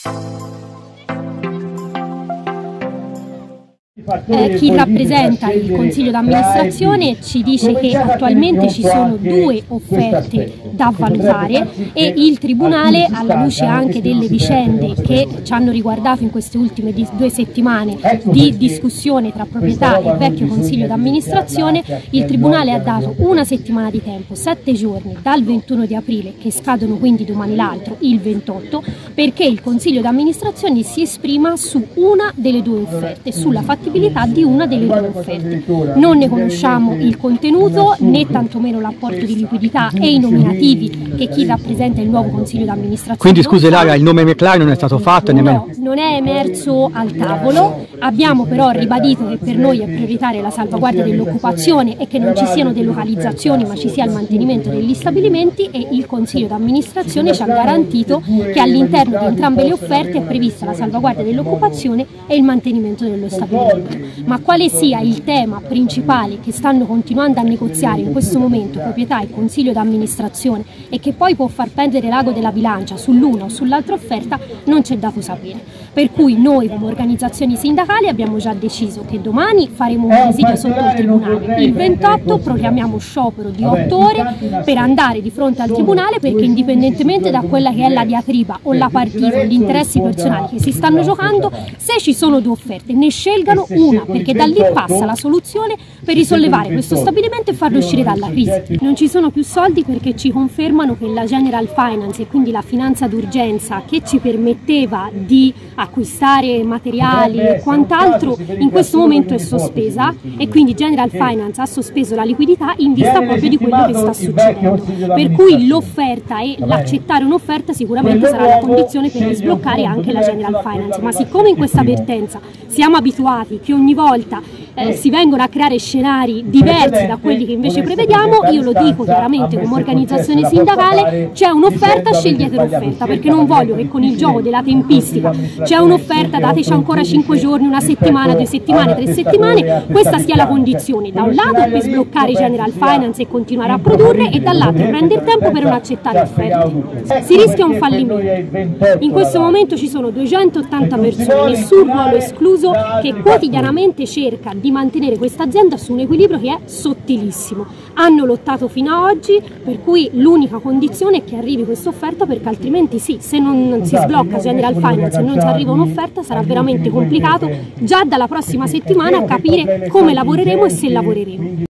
Chi rappresenta il Consiglio d'amministrazione ci dice che attualmente ci sono 2 offerte da valutare e il Tribunale, alla luce anche delle vicende che ci hanno riguardato in queste ultime 2 settimane di discussione tra proprietà e vecchio Consiglio d'amministrazione, il Tribunale ha dato 1 settimana di tempo, 7 giorni dal 21 di aprile, che scadono quindi domani l'altro, il 28, perché il Consiglio d'amministrazione si esprima su una delle 2 offerte, sulla fattibilità di una delle 2 offerte. Non ne conosciamo il contenuto né tantomeno l'apporto di liquidità e i nominativi che chi rappresenta il nuovo Consiglio d'amministrazione. Quindi scusi Lara, il nome McLaren non è stato fatto? No, non è emerso al tavolo. Abbiamo però ribadito che per noi è prioritaria la salvaguardia dell'occupazione e che non ci siano delocalizzazioni ma ci sia il mantenimento degli stabilimenti, e il Consiglio d'amministrazione ci ha garantito che all'interno di entrambe le offerte è prevista la salvaguardia dell'occupazione e il mantenimento dello stabilimento. Ma quale sia il tema principale che stanno continuando a negoziare in questo momento proprietà e Consiglio d'amministrazione e che poi può far pendere l'ago della bilancia sull'una o sull'altra offerta non c'è dato sapere. Per cui noi come organizzazioni sindacali abbiamo già deciso che domani faremo un presidio sotto il Tribunale, il 28 proclamiamo sciopero di 8 ore per andare di fronte al Tribunale, perché indipendentemente da quella che è la diatriba o la partita o gli interessi personali che si stanno giocando, se ci sono 2 offerte ne scelgano una, perché da lì passa la soluzione per risollevare questo stabilimento e farlo uscire dalla crisi. Non ci sono più soldi perché ci confermano che la General Finance, e quindi la finanza d'urgenza che ci permetteva di acquistare materiali e quant'altro, in questo momento è sospesa, e quindi General Finance ha sospeso la liquidità in vista proprio di quello che sta succedendo. Per cui l'offerta e l'accettare un'offerta sicuramente sarà la condizione per risbloccare anche la General Finance, ma siccome in questa vertenza siamo abituati che ogni volta si vengono a creare scenari diversi da quelli che invece prevediamo, io lo dico chiaramente come organizzazione sindacale: c'è un'offerta, scegliete l'offerta, perché non voglio che con il gioco della tempistica c'è un'offerta, dateci ancora 5 giorni, 1 settimana, 2 settimane, 3 settimane, questa sia la condizione da un lato per sbloccare General Finance e continuare a produrre, e dall'altro prendere tempo per non accettare offerte. Si rischia un fallimento. In questo momento ci sono 280 persone, nessun ruolo escluso, che quotidianamente cerca di mantenere questa azienda su un equilibrio che è sottilissimo. Hanno lottato fino ad oggi, per cui l'unica condizione è che arrivi questa offerta, perché altrimenti sì, se non si sblocca General Finance e non ci arriva un'offerta sarà veramente complicato già dalla prossima settimana capire come lavoreremo e se lavoreremo.